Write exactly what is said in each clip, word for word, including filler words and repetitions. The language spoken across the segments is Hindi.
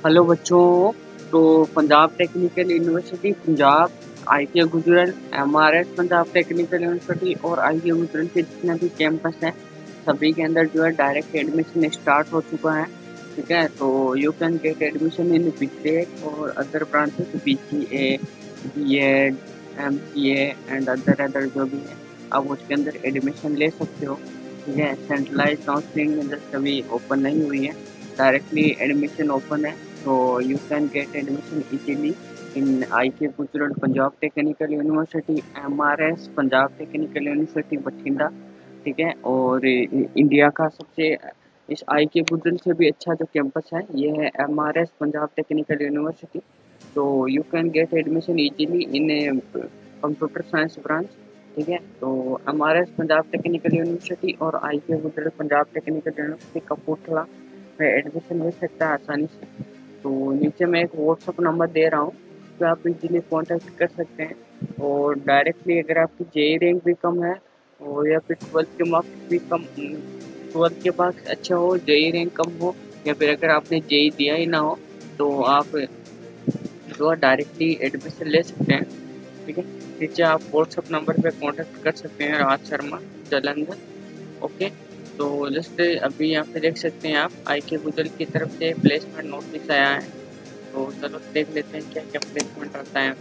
हेलो बच्चों। तो Punjab technical university Punjab, I T Gujral, M R S Punjab technical university और आई टी गुजरल के जितने भी कैंपस हैं सभी के अंदर जो है डायरेक्ट एडमिशन स्टार्ट हो चुका है। ठीक है, तो you can get admission in B tech और other branches, B C A, B ed, M C A and other other जो भी है आप उसके अंदर एडमिशन ले सकते हो। ठीक है, सेंट्रलाइज काउंसलिंग अंदर कभी ओपन नहीं हुई है, डायरेक्टली एडमिशन ओपन है। So you can get admission easily in I K Gujarat Punjab technical university, M R S Punjab technical university Bathinda. ठीक है, और इंडिया का सबसे इस आई के गुजरात से भी अच्छा जो कैंपस है ये है M R S Punjab technical university. तो you can get admission easily in computer science branch. ठीक है, तो M R S Punjab technical university और I K Gujarat Punjab technical university Kapurthala में एडमिशन मिल सकता है आसानी से। तो नीचे मैं एक व्हाट्सअप नंबर दे रहा हूँ, तो आप इजीली कांटेक्ट कर सकते हैं। और डायरेक्टली अगर आपकी जेई रैंक भी कम है और या फिर ट्वेल्थ के मार्क्स भी कम, ट्वेल्थ के मार्क्स अच्छा हो, जेई रैंक कम हो, या फिर अगर आपने जेई दिया ही ना हो तो आप जो है डायरेक्टली एडमिशन ले सकते हैं। ठीक है, नीचे आप व्हाट्सअप नंबर पे कांटेक्ट कर सकते हैं, राज शर्मा जलंधर। ओके, तो जस्ट अभी यहाँ पे देख सकते हैं आप आई के गुजल की तरफ से प्लेसमेंट नोटिस आया है। तो चलो देख लेते हैं क्या क्या प्लेसमेंट आता है।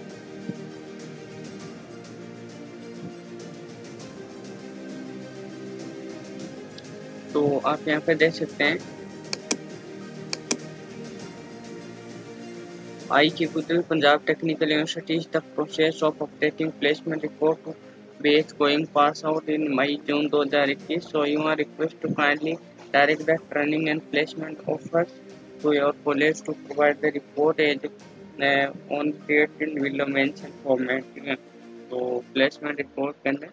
तो आप यहाँ पे देख सकते हैं I K Gujral Punjab technical university the process of updating placement report base going pass out in May June दो हज़ार इक्कीस। So you are request to kindly direct the training and placement offers to your college to provide the report as uh, on created will mention format। तो प्लेसमेंट रिपोर्ट के अंदर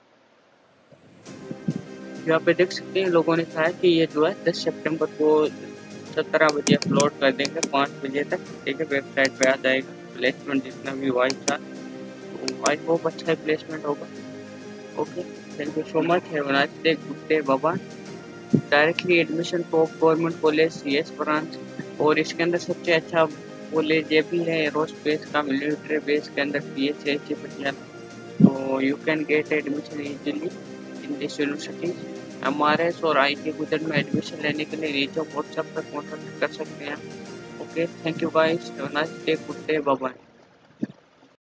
यहाँ पे देख सकते हैं लोगों ने कहा कि ये जो है दस सितंबर को सत्रह बजे अपलोड कर देंगे, पाँच बजे तक। ठीक है, वेबसाइट पे आ जाएगा प्लेसमेंट जितना भी हुआ इस साल। तो आई होप अच्छा प्लेसमेंट होगा। Okay, thank you so much, have a nice day, good day, bye bye. Directly admission top government college C S branch, और इसके अंदर सबसे अच्छा कॉलेज ये भी है एरोस्पेस का, मिलिट्री बेस के अंदर पी एच एच पटियाला। तो you can get admission easily in this university. M R S और आई के गुजरात में एडमिशन लेने के लिए नीचे व्हाट्सएप पर कॉन्टैक्ट कर सकते हैं। Okay, thank you guys, have a nice day, good day, bye bye.